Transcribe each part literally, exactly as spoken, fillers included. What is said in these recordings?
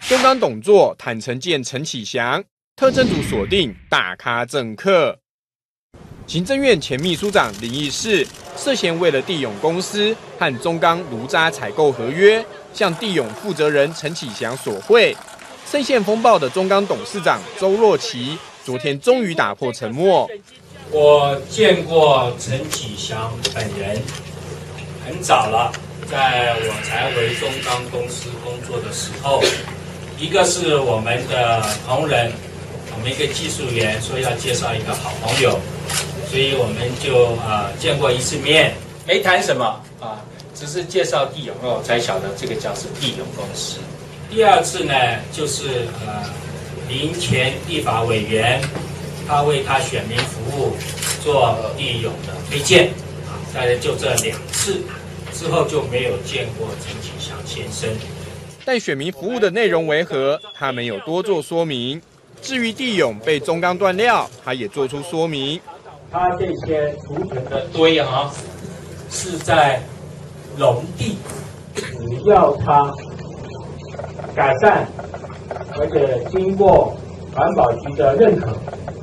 中钢董座坦承见陈启祥，特侦组锁定大咖政客。行政院前秘书长林义士涉嫌为了地勇公司和中钢炉渣采购合约，向地勇负责人陈启祥索贿。深陷风暴的中钢董事长周若琪，昨天终于打破沉默。 我见过陈启祥本人，很早了，在我才回中钢公司工作的时候，一个是我们的同仁，我们一个技术员说要介绍一个好朋友，所以我们就啊、呃、见过一次面，没谈什么啊，只是介绍地勇哦，才晓得这个叫是地勇公司。第二次呢，就是呃林前立法委员，他为他选民服务做地勇的推荐啊，大概就这两次，之后就没有见过陈启祥先生。 但选民服务的内容为何，他没有多做说明。至于地勇被中钢断料，他也做出说明。 他这些储存的堆啊，是在农地，只要他改善，而且经过环保局的认可，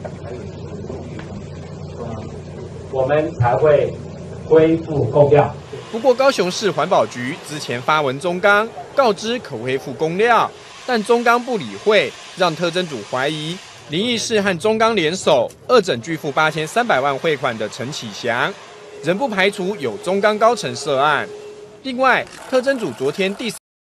我们才会恢复供料。 不过，高雄市环保局之前发文中钢，告知可恢复供料，但中钢不理会，让特侦组怀疑林义士和中钢联手，恶整拒付八千三百万汇款的陈启祥，仍不排除有中钢高层涉案。另外，特侦组昨天第